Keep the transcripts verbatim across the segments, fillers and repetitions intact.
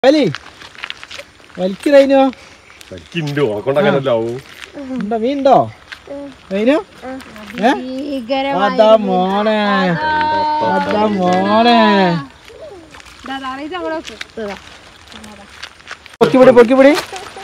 വലി വലിക്കുന്നോ വലിക്കുണ്ടോ കൊണ്ടോ ഉണ്ടോ മീനുണ്ടോ കഴിഞ്ഞോ അതാ മോനെ അതാ മോനെ പൊക്കിപ്പിടി പൊക്കിപ്പിടി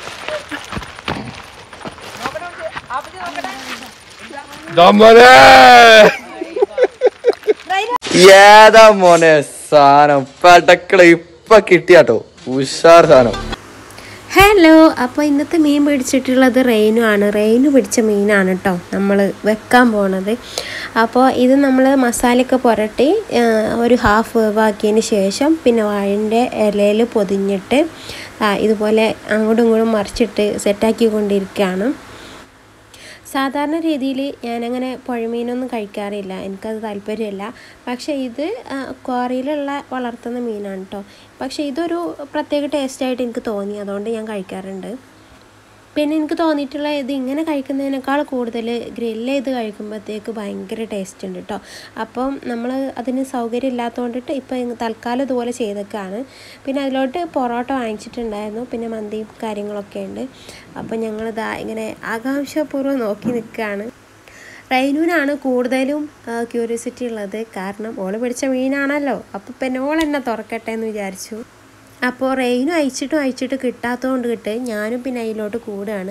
ഏതാ മോനെ സാധനം പടക്കള ഇപ്പൊ കിട്ടിയാട്ടോ ഉഷാർ സാധനം. ഹലോ, അപ്പോൾ ഇന്നത്തെ മീൻ പിടിച്ചിട്ടുള്ളത് റെയിനു ആണ്. റെയിനു പിടിച്ച മീനാണ് കേട്ടോ നമ്മൾ വെക്കാൻ പോണത്. അപ്പോൾ ഇത് നമ്മൾ മസാലയൊക്കെ പുരട്ടി ഒരു ഹാഫ് വേവാക്കിയതിന് ശേഷം പിന്നെ വാഴൻ്റെ ഇലയിൽ പൊതിഞ്ഞിട്ട് ഇതുപോലെ അങ്ങോട്ടും ഇങ്ങോട്ടും മറിച്ചിട്ട് സെറ്റാക്കി കൊണ്ടിരിക്കുകയാണ്. സാധാരണ രീതിയിൽ ഞാനങ്ങനെ പുഴമീനൊന്നും കഴിക്കാറില്ല, എനിക്കത് താല്പര്യമില്ല. പക്ഷേ ഇത് ക്വാറിയിലുള്ള വളർത്തുന്ന മീനാണ് കേട്ടോ. പക്ഷേ ഇതൊരു പ്രത്യേക ടേസ്റ്റായിട്ട് എനിക്ക് തോന്നി, അതുകൊണ്ട് ഞാൻ കഴിക്കാറുണ്ട്. പിന്നെ എനിക്ക് തോന്നിയിട്ടുള്ള ഇത് ഇങ്ങനെ കഴിക്കുന്നതിനേക്കാൾ കൂടുതൽ ഗ്രില്ല് ചെയ്ത് കഴിക്കുമ്പോഴത്തേക്ക് ഭയങ്കര ടേസ്റ്റ് ഉണ്ട് കേട്ടോ. അപ്പം നമ്മൾ അതിന് സൗകര്യം ഇല്ലാത്തതുകൊണ്ടിട്ട് ഇപ്പം തൽക്കാലം ഇതുപോലെ ചെയ്തൊക്കെയാണ്. പിന്നെ അതിലോട്ട് പൊറോട്ട വാങ്ങിച്ചിട്ടുണ്ടായിരുന്നു, പിന്നെ മന്തിയും കാര്യങ്ങളൊക്കെ ഉണ്ട്. അപ്പം ഞങ്ങളിതാ ഇങ്ങനെ ആകാംക്ഷാപൂർവ്വം നോക്കി നിൽക്കുകയാണ്. റെയിനുവിനാണ് കൂടുതലും ക്യൂരിയോസിറ്റി ഉള്ളത്, കാരണം ഓള് പിടിച്ച മീനാണല്ലോ. അപ്പോൾ പിന്നെ ഓൾ എന്നെ തുറക്കട്ടെ എന്ന് വിചാരിച്ചു. അപ്പോൾ റെയിനും അയച്ചിട്ടും അയച്ചിട്ട് കിട്ടാത്തതുകൊണ്ട് കിട്ട് ഞാനും പിന്നെ അതിലോട്ട് കൂടുകയാണ്.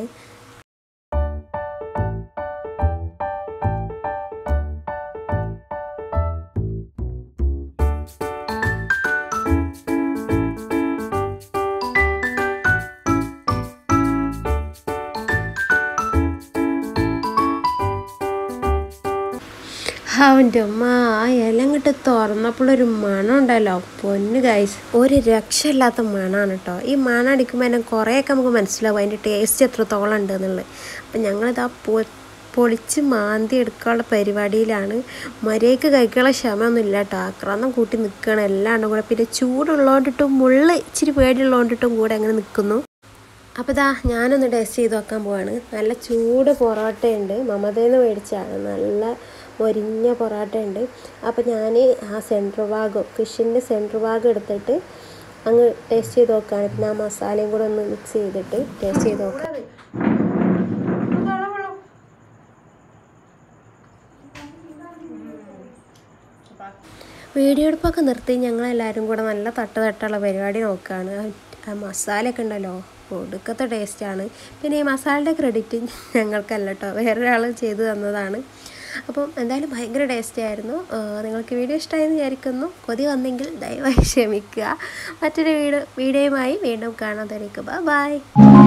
അവൻ്റെ അമ്മ ആ ഇല ഇങ്ങോട്ട് തുറന്നപ്പോഴൊരു മണം ഉണ്ടല്ലോ, പൊന്ന് ഗൈസ്, ഒരു രക്ഷയില്ലാത്ത മണമാണ് കേട്ടോ. ഈ മണം അടിക്കുമ്പോൾ തന്നെ കുറേയൊക്കെ നമുക്ക് മനസ്സിലാവും അതിൻ്റെ ടേസ്റ്റ് എത്രത്തോളം ഉണ്ട് എന്നുള്ളത്. അപ്പം ഞങ്ങളിതാ പൊ പൊളിച്ച് മാന്തി എടുക്കാനുള്ള പരിപാടിയിലാണ്. മര്യാദയ്ക്ക് കഴിക്കാനുള്ള ക്ഷമയൊന്നും ഇല്ല കേട്ടോ, ആക്രാന്തം കൂട്ടി നിൽക്കുകയാണ് എല്ലാം കൂടെ. പിന്നെ ചൂടുള്ളതുകൊണ്ടിട്ടും മുള്ള് ഇച്ചിരി പേടിയുള്ളതുകൊണ്ടിട്ടും കൂടെ അങ്ങനെ നിൽക്കുന്നു. അപ്പോൾ ഇതാ ഞാനൊന്ന് ടേസ്റ്റ് ചെയ്ത് നോക്കാൻ പോവാണ്. നല്ല ചൂട് പൊറോട്ടയുണ്ട്, മമതയിൽ നിന്ന് മേടിച്ചാണ്, നല്ല മൊരിഞ്ഞ പൊറോട്ട ഉണ്ട്. അപ്പോൾ ഞാൻ ആ സെൻറ്റർ ഭാഗം ഫിഷിൻ്റെ സെൻറ്റർ ഭാഗം എടുത്തിട്ട് അങ്ങ് ടേസ്റ്റ് ചെയ്ത് നോക്കുകയാണ്. പിന്നെ ആ മസാലയും കൂടെ ഒന്ന് മിക്സ് ചെയ്തിട്ട് ടേസ്റ്റ് ചെയ്ത് നോക്കാം. വീഡിയോ എടുപ്പൊക്കെ നിർത്തി ഞങ്ങളെല്ലാവരും കൂടെ നല്ല തട്ട് തട്ടുള്ള പരിപാടി നോക്കുകയാണ്. ആ മസാലയൊക്കെ ഉണ്ടല്ലോ, ഒടുക്കത്തെ ടേസ്റ്റാണ്. പിന്നെ ഈ മസാലയുടെ ക്രെഡിറ്റ് ഞങ്ങൾക്കല്ല കേട്ടോ, വേറൊരാൾ ചെയ്തു തന്നതാണ്. അപ്പം എന്തായാലും ഭയങ്കര ടേസ്റ്റി ആയിരുന്നു. നിങ്ങൾക്ക് വീഡിയോ ഇഷ്ടമായെന്ന് വിചാരിക്കുന്നു. കൊതി വന്നെങ്കിൽ ദയവായി ക്ഷമിക്കുക. മറ്റൊരു വീഡിയോ വീഡിയോയുമായി വീണ്ടും കാണാൻ തനിക്ക് ബൈ.